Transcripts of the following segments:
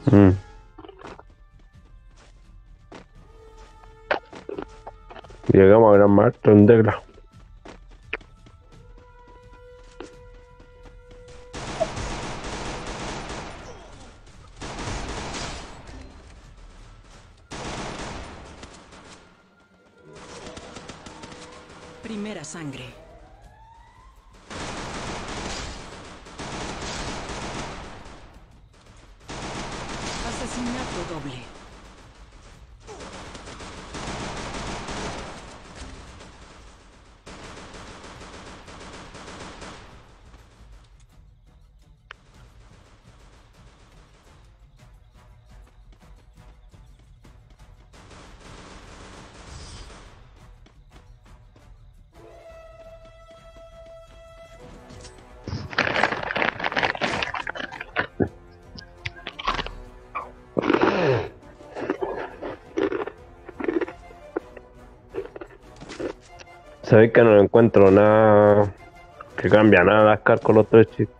Mm. Llegamos a Gran Maestro en Decla. Primera sangre. Asesinato doble. Sabéis que no encuentro nada que cambia nada Ascar con los tres chicos.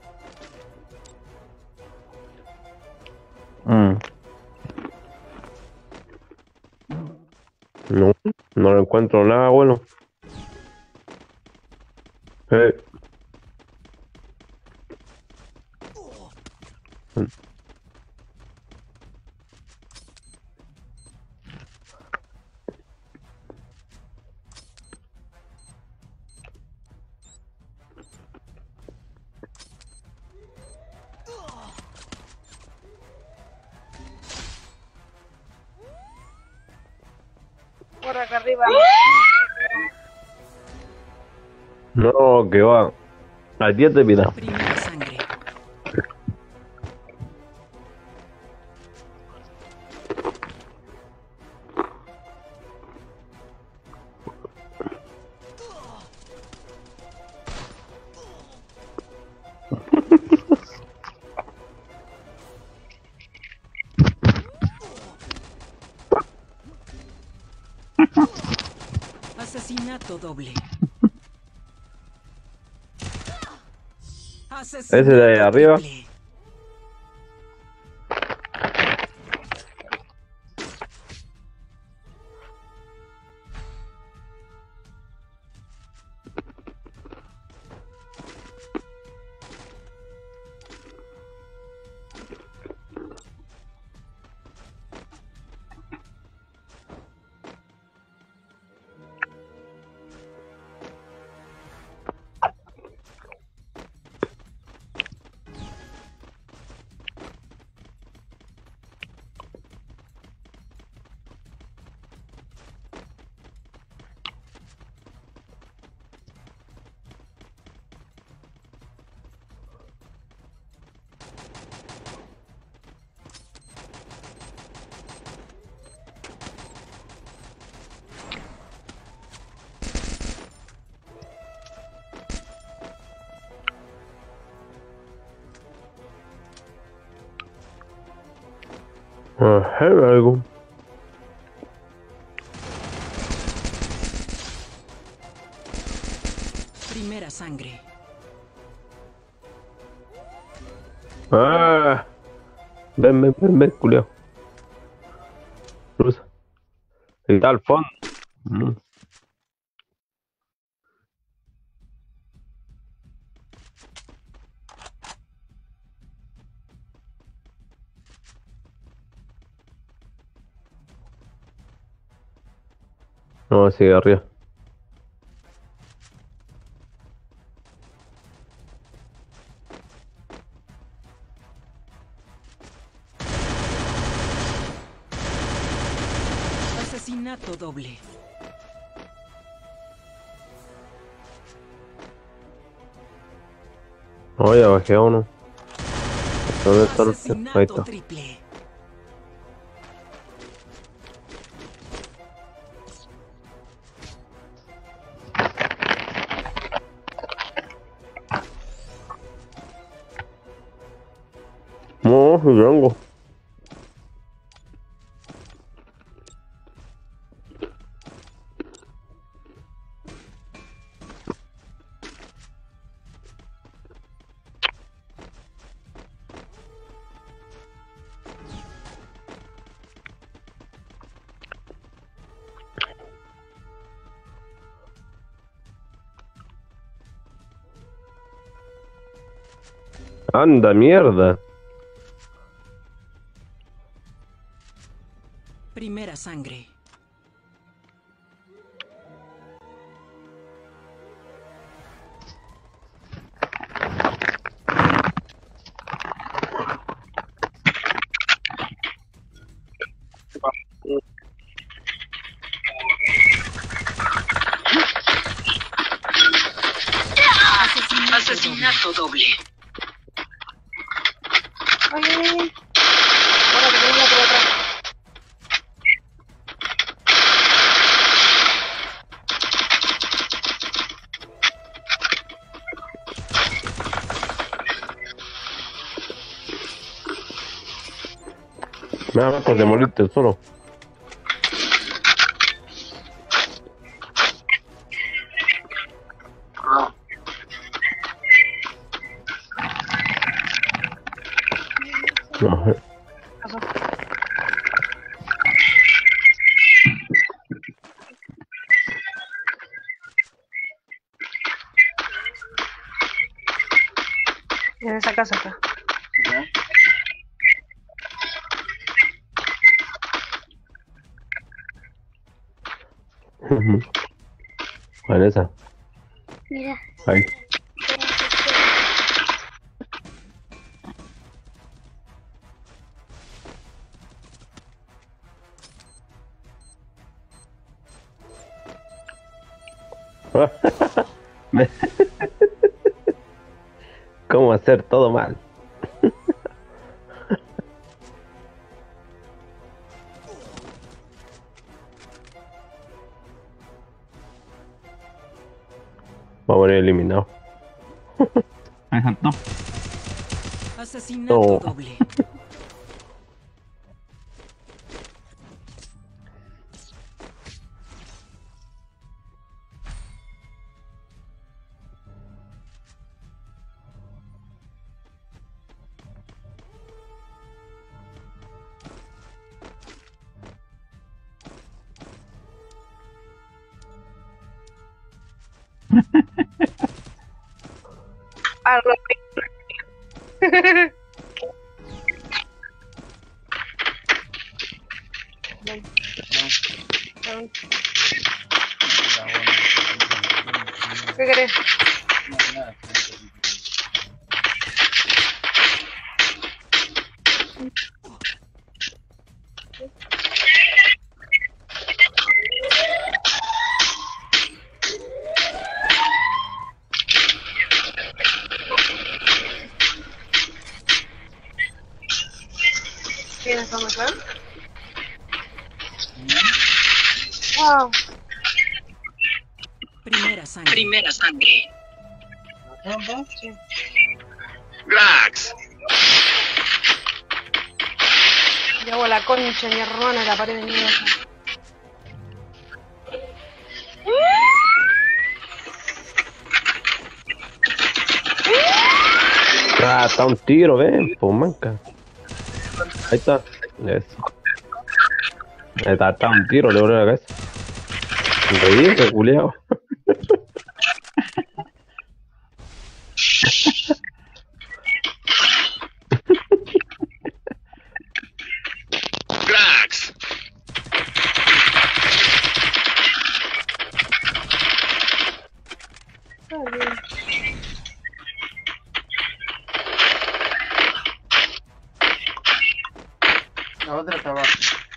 No, no le encuentro nada bueno. Eh, Por acá arriba. no, que va. A 10 de vida. Primera sangre. Asesinato doble. Ese de ahí Asesinato arriba. triple. Ajá, algo. Primera sangre. Ah, ven, culiao. Cruza. Está al fondo. Mm. No, sigue arriba. Asesinato doble. No, ya bajé a uno. ¿Dónde está el último? Ahí Asesinato está. triple. No, Durango. Anda, mierda. Primera sangre. Asesinato doble. Ay, ay, ay. Ahora que venga por atrás. Me da ganas de morirte solo. No, Pasó. En esa casa está. en esa. Mira. Ahí. ¿Cómo hacer todo mal? Va a morir eliminado. Me saltó. Asesinato No. doble. Algo. ¿Qué querés? ¿Tienes dónde caer? Wow. Primera sangre. Primera sangre. Sí. Grax. Llevo la concha de mi hermana en la pared de mi casa. Ah, está un tiro, ven, pues manca. Ahí está. Eso. Ahí está un tiro, le voló la cabeza. Reír, culiao. Grax. Está bien. La otra está abajo.